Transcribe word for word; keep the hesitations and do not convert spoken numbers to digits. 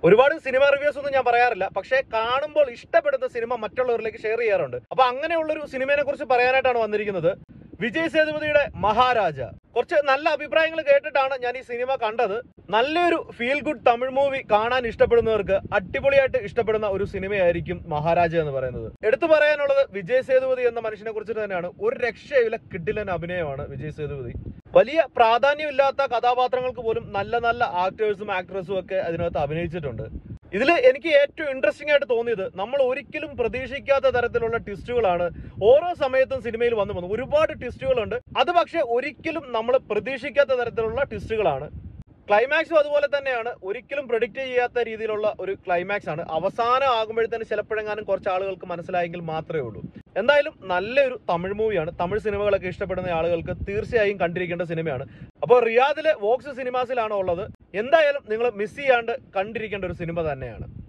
ഒരുപാട് cinema reviews ഒന്നും ഞാൻ പറയാറില്ല, പക്ഷേ കാണുമ്പോൾ ഇഷ്ടപ്പെടുന്ന സിനിമ മറ്റുള്ളവരിലേക്ക് ഷെയർ ചെയ്യാറുണ്ട്. അപ്പൊ അങ്ങനെയുള്ളൊരു സിനിമയെ കുറിച്ച് പറയാനായിട്ടാണ് വന്നിരിക്കുന്നത്. വിജയ് സേതുപതിയുടെ മഹാരാജ. കുറച്ച് നല്ല അഭിപ്രായങ്ങൾ കേട്ടിട്ടാണ് ഞാൻ ഈ സിനിമ കണ്ടത്. നല്ലൊരു ഫീൽ ഗുഡ് തമിഴ് മൂവി കാണാൻ ഇഷ്ടപ്പെടുന്നവർക്ക് അടിപൊളിയായിട്ട് ഇഷ്ടപ്പെടുന്ന ഒരു സിനിമയായിരിക്കും മഹാരാജ എന്ന് പറയുന്നത്. എടുത്തു പറയാനുള്ളത് വിജയ് സേതുപതി എന്ന മനുഷ്യനെ കുറിച്ചിട്ട് തന്നെയാണ്. ഒരു രക്ഷയില്ല, കിടിലൻ അഭിനയമാണ് വിജയ് സേതുപതി. വലിയ പ്രാധാന്യമില്ലാത്ത കഥാപാത്രങ്ങൾക്ക് പോലും നല്ല നല്ല ആക്ടേഴ്സും ആക്ട്രസും ഒക്കെ അതിനകത്ത് അഭിനയിച്ചിട്ടുണ്ട്. ഇതിൽ എനിക്ക് ഏറ്റവും ഇൻട്രസ്റ്റിംഗ് ആയിട്ട് തോന്നിയത് നമ്മൾ ഒരിക്കലും പ്രതീക്ഷിക്കാത്ത തരത്തിലുള്ള ട്വിസ്റ്റുകളാണ് ഓരോ സമയത്തും സിനിമയിൽ വന്നു പോകുന്നത്. ഒരുപാട് ട്വിസ്റ്റുകളുണ്ട്, അത് പക്ഷെ ഒരിക്കലും നമ്മൾ പ്രതീക്ഷിക്കാത്ത തരത്തിലുള്ള ട്വിസ്റ്റുകളാണ്. ക്ലൈമാക്സും അതുപോലെ തന്നെയാണ്. ഒരിക്കലും പ്രഡിക്റ്റ് ചെയ്യാത്ത രീതിയിലുള്ള ഒരു ക്ലൈമാക്സ് ആണ്. അവസാനം ആകുമ്പോഴത്തേന് ചിലപ്പോഴെങ്ങാനും കുറച്ച് ആളുകൾക്ക് മനസ്സിലായെങ്കിൽ മാത്രമേ ഉള്ളൂ. എന്തായാലും നല്ലൊരു തമിഴ് മൂവിയാണ്. തമിഴ് സിനിമകളൊക്കെ ഇഷ്ടപ്പെടുന്ന ആളുകൾക്ക് തീർച്ചയായും കണ്ടിരിക്കേണ്ട സിനിമയാണ്. അപ്പോൾ റിയാദിലെ വോക്സ് സിനിമാസിലാണ് ഉള്ളത്. എന്തായാലും നിങ്ങൾ മിസ് ചെയ്യാണ്ട് കണ്ടിരിക്കേണ്ട ഒരു സിനിമ തന്നെയാണ്.